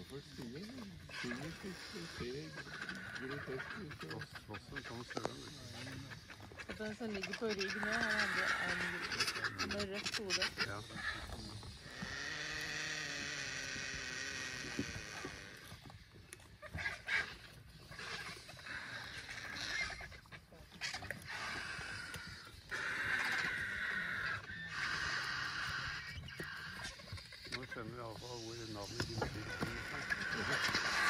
folk sier. Tinnitus ser grotesk ut. Slåssen kan søren. Den som ligger på rygg nå, er med rødt hode. Ja. Nå skjønner vi i alle fall hvor navnet din